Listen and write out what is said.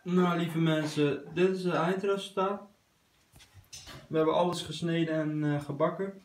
Nou, lieve mensen, dit is het eindresultaat. We hebben alles gesneden en gebakken.